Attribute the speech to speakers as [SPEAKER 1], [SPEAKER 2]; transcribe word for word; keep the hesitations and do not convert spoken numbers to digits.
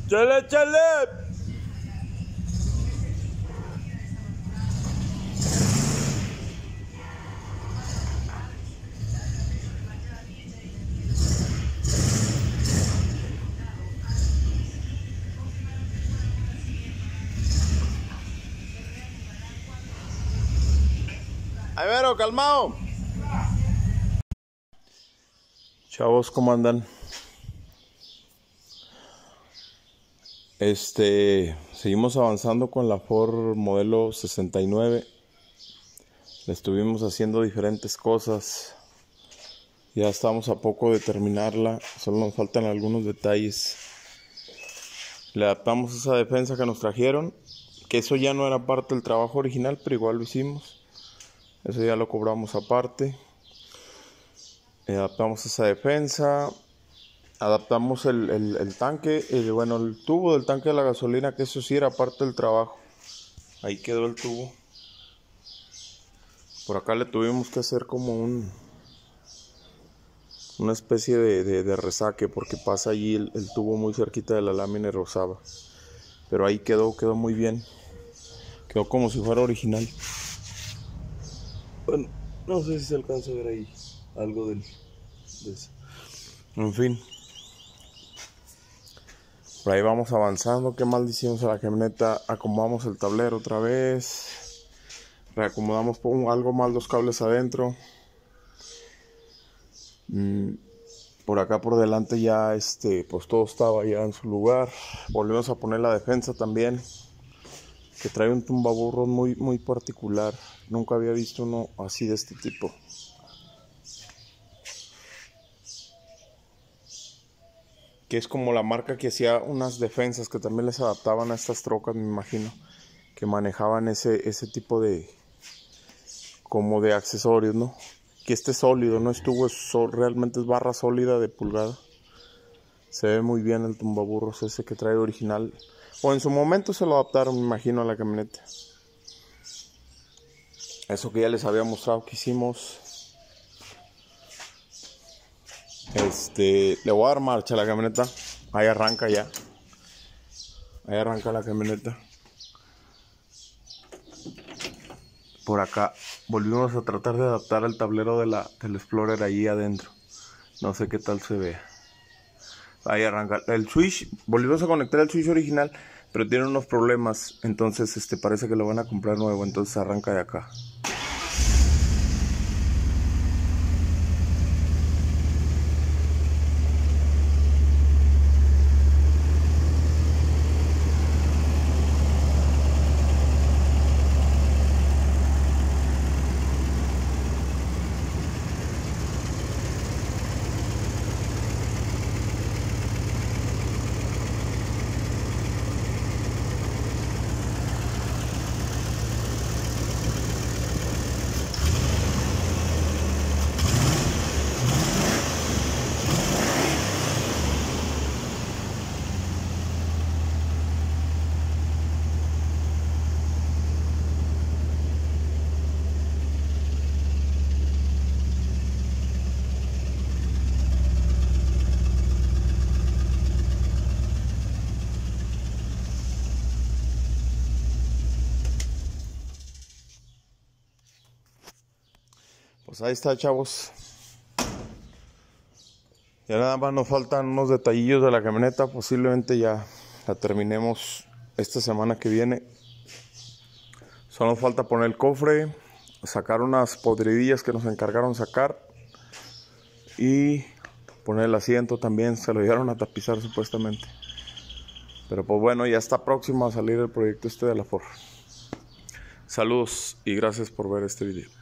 [SPEAKER 1] ¡Chale, chale! Ahí vero, calmado. Chavos, ¿cómo andan? Este, seguimos avanzando con la Ford modelo sesenta y nueve. Le estuvimos haciendo diferentes cosas. Ya estamos a poco de terminarla. Solo nos faltan algunos detalles. Le adaptamos esa defensa que nos trajeron, que eso ya no era parte del trabajo original, pero igual lo hicimos. Eso ya lo cobramos aparte. Le adaptamos esa defensa. Adaptamos el, el, el tanque, el, bueno, el tubo del tanque de la gasolina, que eso sí era parte del trabajo. Ahí quedó el tubo. Por acá le tuvimos que hacer como un una especie de, de, de resaque, porque pasa allí el, el tubo muy cerquita de la lámina y rozaba. Pero ahí quedó, quedó muy bien. Quedó como si fuera original. Bueno, no sé si se alcanza a ver ahí algo del, de eso. En fin. Por ahí vamos avanzando. Qué mal hicimos a la camioneta. Acomodamos el tablero otra vez. Reacomodamos algo mal los cables adentro. Mm, por acá por delante ya este pues todo estaba ya en su lugar. Volvimos a poner la defensa también, que trae un tumbaburros muy, muy particular. Nunca había visto uno así de este tipo. Que es como la marca que hacía unas defensas que también les adaptaban a estas trocas, me imagino, que manejaban ese, ese tipo de como de accesorios, ¿no? Que este es sólido, no estuvo, so, realmente es barra sólida de pulgada. Se ve muy bien el tumbaburros ese que trae original. O en su momento se lo adaptaron, me imagino, a la camioneta. Eso que ya les había mostrado que hicimos. Este, le voy a dar marcha a la camioneta. Ahí arranca ya. Ahí arranca la camioneta. Por acá volvimos a tratar de adaptar el tablero de la, del Explorer ahí adentro. No sé qué tal se ve. Ahí arranca. El switch, volvimos a conectar el switch original, pero tiene unos problemas. Entonces este parece que lo van a comprar nuevo. Entonces arranca de acá. Pues ahí está, chavos. Ya nada más nos faltan unos detallillos de la camioneta. Posiblemente ya la terminemos esta semana que viene. Solo nos falta poner el cofre, sacar unas podridillas que nos encargaron sacar y poner el asiento también. Se lo llevaron a tapizar supuestamente. Pero pues bueno, ya está próximo a salir el proyecto este de la Ford. Saludos y gracias por ver este video.